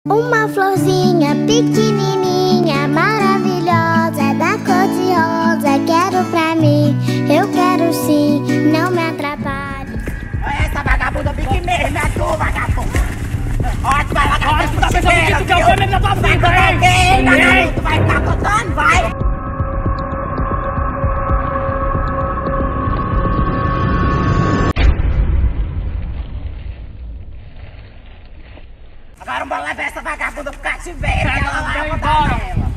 Uma florzinha pequenininha, maravilhosa, da cor de rosa, quero pra mim, eu quero sim, não me atrapalhe. Olha essa vagabunda pique mesmo, é tu, vagabunda. Olha, tu vai largar tu tá pensando que tu quer o prêmio da tua vida, hein? Tu vai ficar contando, vai. Agora bora levar essa vagabunda pro cativeiro. Pega ela lá, eu vou dar nela.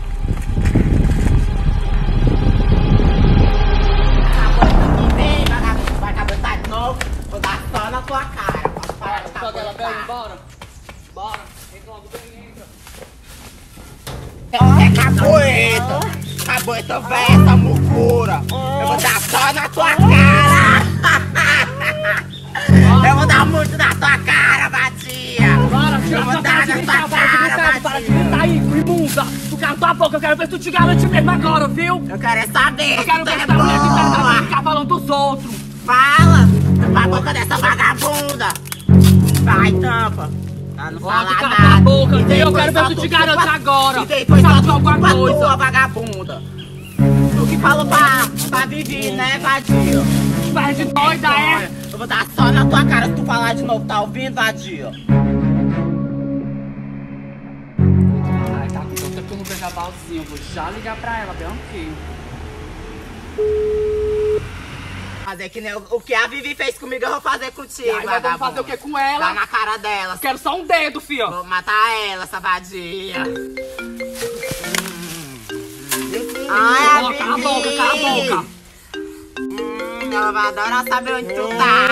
Vagabundo tá de novo. Vou dar só na tua cara. Joga ela bem, bora. Bora. Entra logo bem, entra. É capoeira. Capoeira velha, essa mucura. Eu vou dar só na tua cara. Eu vou dar muito na tua cara, Batia. Eu vou dar na tua cara, para de gritar aí, imunda. Tu quer tua boca, eu quero ver se tu te garante mesmo agora, viu? Eu quero é saber. Eu quero ver se tu é mulher de verdade ficar falando dos outros. Fala a boca dessa vagabunda. Vai, tampa. Pra não falar Cala nada. a boca, eu quero ver se tu te garante agora. E depois sabe só alguma coisa. tua vagabunda. Tu que falou pra Vivi, né, Vadio? Perde doida, é? Eu vou dar só na tua cara se tu falar de novo, tá ouvindo, Vadio? Ai, tá, então que tu não veja balzinho, eu vou já ligar pra ela, bem aqui. Fazer que nem o que a Vivi fez comigo, eu vou fazer contigo, Ai, vamos fazer o que com ela? Dá na cara dela. Quero só um dedo, fio. Vou matar ela, essa vadia. Ai, a Cala a boca, cala a boca. Ela vai adorar saber onde tu tá.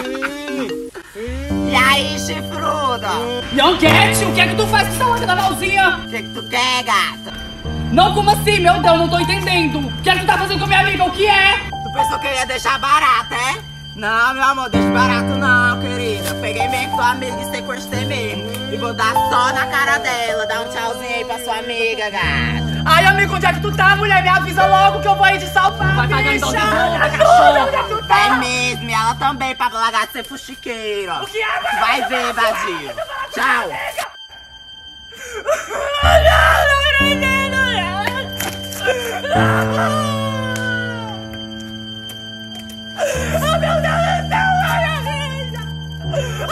E aí, chifruda? Nhonguete, o que é que tu faz com essa louca da Valzinha? O que tu quer, gata? Não, como assim? Meu Deus, não tô entendendo. O que é que tu tá fazendo com minha amiga? O que é? Tu pensou que eu ia deixar barato, é? Não, meu amor, deixa barato não, querida. Peguei mesmo tua amiga e sequestrei mesmo. E vou dar só na cara dela. Dá um tchauzinho aí pra sua amiga, gata. Ai, amigo, onde é que tu tá, mulher? Me avisa logo que eu vou aí te salvar. Vai pagar então de boa, cachorro. Onde é que tu tá? É mesmo, e ela também, pra largar de ser fuxiqueira. O que é? Tu vai ver, vadio. Tchau. Oh, meu Deus do céu, olha isso!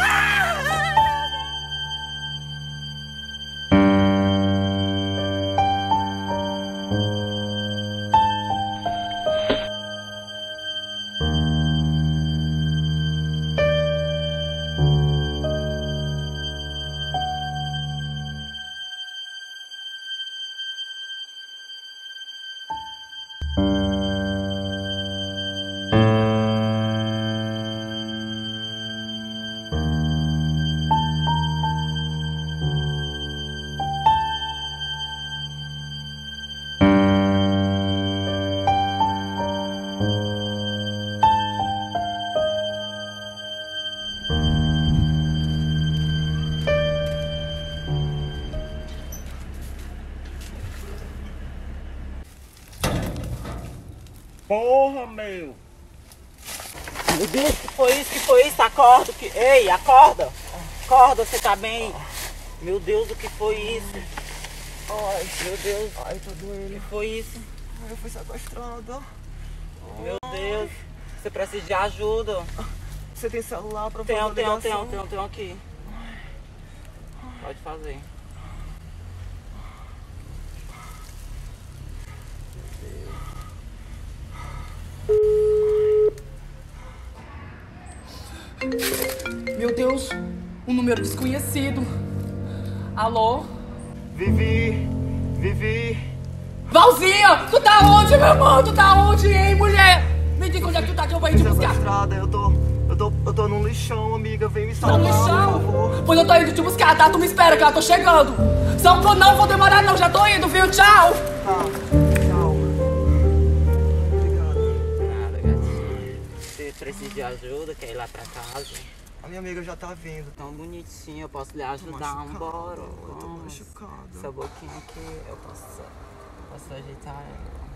Porra, meu. Meu Deus, que foi isso? Que foi isso? Acorda. Ei, acorda. Acorda, você tá bem? Meu Deus, o que foi isso? Ai, meu Deus. Ai, tá doendo. O que foi isso? Ai, eu fui sequestrada. Meu Deus. Você precisa de ajuda. Você tem celular pra fazer a ligação? Tenho aqui. Pode fazer. Meu Deus, um número desconhecido. Alô? Vivi. Valzinha, tu tá onde, meu irmão? Tu tá onde, hein, mulher? Me diga onde é que tu tá que eu vou ir te buscar. Sequestrada, eu tô num lixão, amiga. Vem me Tá salvar, no por lixão? favor. Pois eu tô indo te buscar, tá? Tu me espera que eu tô chegando. Não vou demorar não, já tô indo, viu? Tchau. Tá, tchau. Obrigado. Nada, gatinho. Você precisa de ajuda, quer ir lá pra casa? A minha amiga já tá vindo. Tão bonitinho, eu posso lhe ajudar. Bora. Eu tô machucada. Essa boquinha aqui, eu posso ajeitar ela.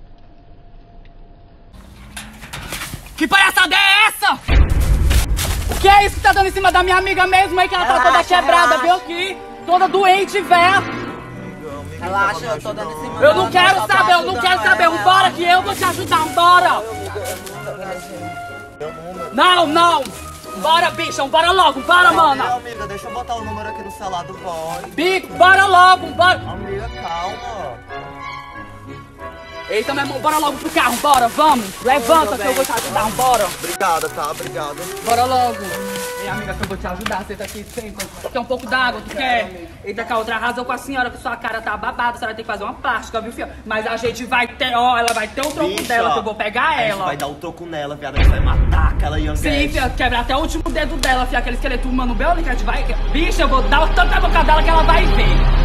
Que palhaçada é essa? que é isso que tá dando em cima da minha amiga mesmo aí, que ela tá toda quebrada, viu aqui? Toda doente, velho. Relaxa, eu tô dando em cima. Eu não quero saber, eu não quero saber. Vambora que eu vou te ajudar, vambora. Não, não. Bora, bicha, bora logo, bora, mana. Amiga, deixa eu botar o número aqui no celular do boy. Bico, bora logo, bora. Amiga, calma. Eita, meu irmão, bora logo pro carro, bora, vamos. Levanta que eu vou te ajudar, bora. Obrigada, tá? Obrigada. Bora logo. Ei, amiga, que eu vou te ajudar, senta aqui, senta. Quer um pouco d'água, tu quer? Eita, cá, outra arrasou com a senhora, que sua cara tá babada, a senhora tem que fazer uma plástica, viu, filha? Mas a gente vai ter, ó, ela vai ter o troco Bicha, dela, que eu vou pegar A ela. gente vai dar o troco nela, viado. A gente vai matar aquela Young Sim, filha, quebra até o último dedo dela, filha, aquele esqueleto humano bem, que a gente vai... Bicha, eu vou dar tanta boca dela que ela vai ver.